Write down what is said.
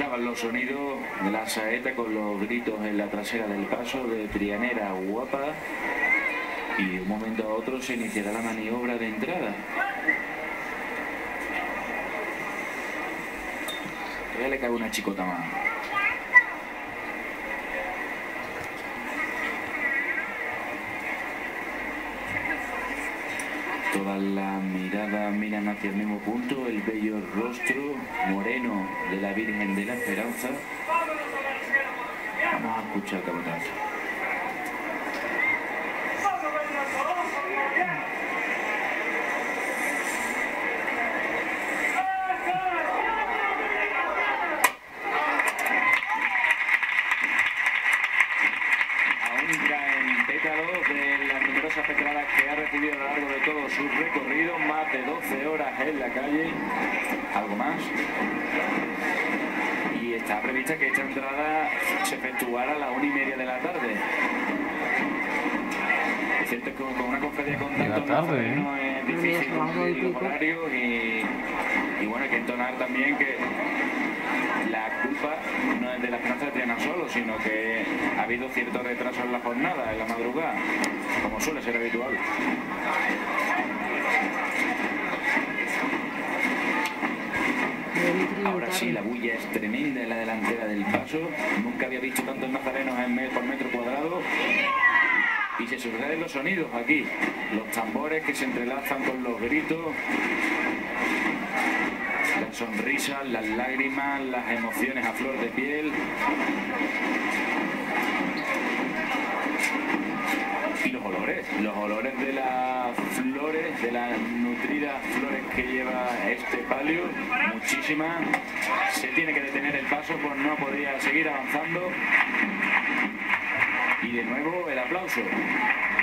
mezclaban los sonidos de la saeta con los gritos en la trasera del paso de Trianera Guapa, y de un momento a otro se iniciará la maniobra de entrada. Todavía le cabe una chicota más. Todas las miradas miran hacia el mismo punto, el bello rostro moreno de la Virgen de la Esperanza. Vamos a escuchar cabotazo. Pedradas que ha recibido a lo largo de todo su recorrido, más de 12 horas en la calle, algo más, y está prevista que esta entrada se efectuara a las 1:30 de la tarde. Es cierto que con una cofradía con tantos no es difícil cumplir los horarios, y bueno, hay que entonar también que la culpa no es de la Esperanza de Triana solo, sino que ha habido cierto retraso en la jornada, en la madrugada, como suele ser habitual. Ahora sí, la bulla es tremenda en la delantera del paso. Nunca había visto tantos nazarenos por metro cuadrado. Y se suceden los sonidos aquí, los tambores que se entrelazan con los gritos, las sonrisas, las lágrimas, las emociones a flor de piel. Y los olores de las flores, de las nutridas flores que lleva este palio, muchísimas. Se tiene que detener el paso, pues no podría seguir avanzando. Y de nuevo el aplauso.